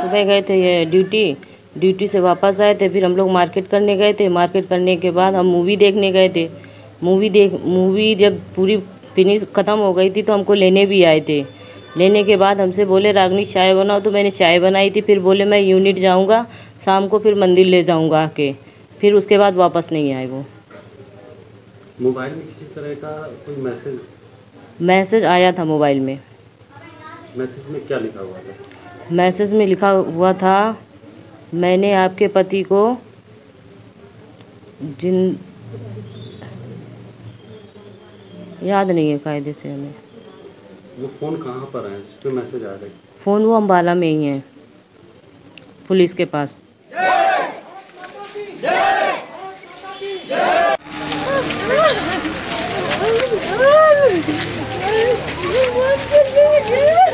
सुबह गए थे ये ड्यूटी से वापस आए थे, फिर हम लोग मार्केट करने गए थे। मार्केट करने के बाद हम मूवी देखने गए थे। मूवी जब पूरी फिनिश ख़त्म हो गई थी तो हमको लेने भी आए थे। लेने के बाद हमसे बोले रागनी चाय बनाओ, तो मैंने चाय बनाई थी। फिर बोले मैं यूनिट जाऊंगा, शाम को फिर मंदिर ले जाऊंगा आके। फिर उसके बाद वापस नहीं आए वो। मोबाइल में किसी तरह का कोई मैसेज आया था मोबाइल में। मैसेज में क्या लिखा हुआ था? मैसेज में लिखा हुआ था, मैंने आपके पति को याद नहीं है कायदे से हमें। वो फ़ोन कहाँ पर है जिस पे मैसेज आ रहा है? फ़ोन वो अम्बाला में ही है, पुलिस के पास। जय